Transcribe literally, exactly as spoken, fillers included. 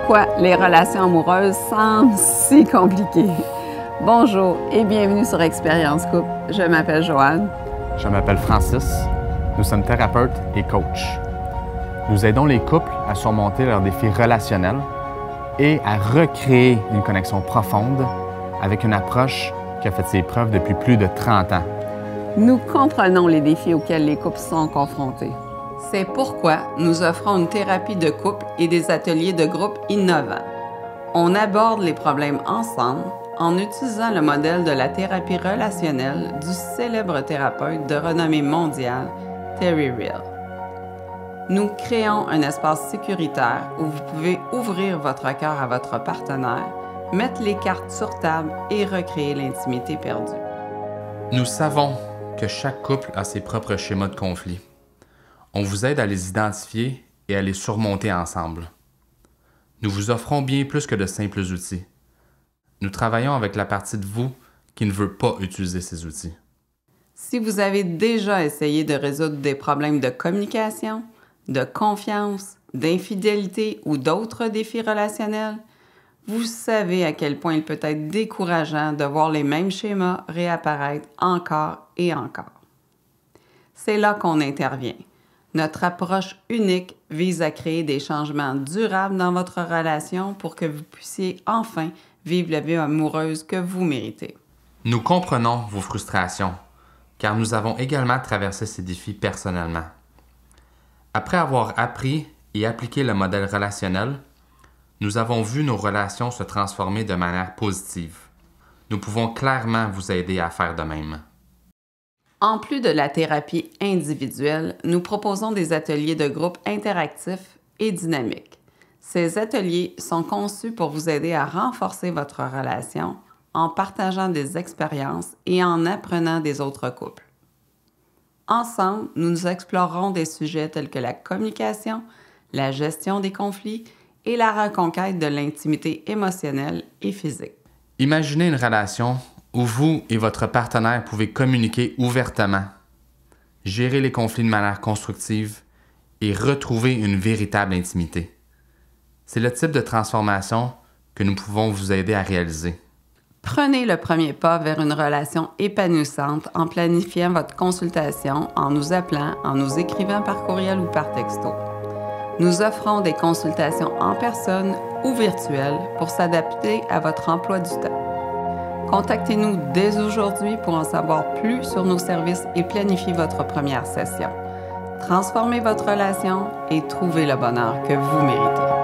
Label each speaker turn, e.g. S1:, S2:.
S1: Pourquoi les relations amoureuses semblent si compliquées? Bonjour et bienvenue sur Expérience Couple. Je m'appelle Joanne.
S2: Je m'appelle Francis. Nous sommes thérapeutes et coachs. Nous aidons les couples à surmonter leurs défis relationnels et à recréer une connexion profonde avec une approche qui a fait ses preuves depuis plus de trente ans.
S1: Nous comprenons les défis auxquels les couples sont confrontés. C'est pourquoi nous offrons une thérapie de couple et des ateliers de groupe innovants. On aborde les problèmes ensemble en utilisant le modèle de la thérapie relationnelle du célèbre thérapeute de renommée mondiale, Terry Real. Nous créons un espace sécuritaire où vous pouvez ouvrir votre cœur à votre partenaire, mettre les cartes sur table et recréer l'intimité perdue.
S3: Nous savons que chaque couple a ses propres schémas de conflit. On vous aide à les identifier et à les surmonter ensemble. Nous vous offrons bien plus que de simples outils. Nous travaillons avec la partie de vous qui ne veut pas utiliser ces outils.
S1: Si vous avez déjà essayé de résoudre des problèmes de communication, de confiance, d'infidélité ou d'autres défis relationnels, vous savez à quel point il peut être décourageant de voir les mêmes schémas réapparaître encore et encore. C'est là qu'on intervient. Notre approche unique vise à créer des changements durables dans votre relation pour que vous puissiez enfin vivre la vie amoureuse que vous méritez.
S3: Nous comprenons vos frustrations, car nous avons également traversé ces défis personnellement. Après avoir appris et appliqué le modèle relationnel, nous avons vu nos relations se transformer de manière positive. Nous pouvons clairement vous aider à faire de même.
S1: En plus de la thérapie individuelle, nous proposons des ateliers de groupe interactifs et dynamiques. Ces ateliers sont conçus pour vous aider à renforcer votre relation en partageant des expériences et en apprenant des autres couples. Ensemble, nous explorerons des sujets tels que la communication, la gestion des conflits et la reconquête de l'intimité émotionnelle et physique.
S3: Imaginez une relation où vous et votre partenaire pouvez communiquer ouvertement, gérer les conflits de manière constructive et retrouver une véritable intimité. C'est le type de transformation que nous pouvons vous aider à réaliser.
S1: Prenez le premier pas vers une relation épanouissante en planifiant votre consultation, en nous appelant, en nous écrivant par courriel ou par texto. Nous offrons des consultations en personne ou virtuelles pour s'adapter à votre emploi du temps. Contactez-nous dès aujourd'hui pour en savoir plus sur nos services et planifier votre première session. Transformez votre relation et trouvez le bonheur que vous méritez.